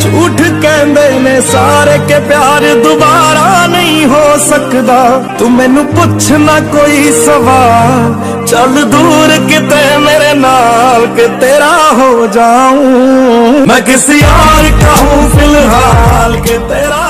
झूठ कहंदे ने सारे के प्यार दोबारा नहीं हो सकदा। तू मैनू पुछ ना कोई सवाल, चल दूर किते मेरे नाल के तेरा हो जाऊं। मैं किसी और का हूं फिलहाल के तेरा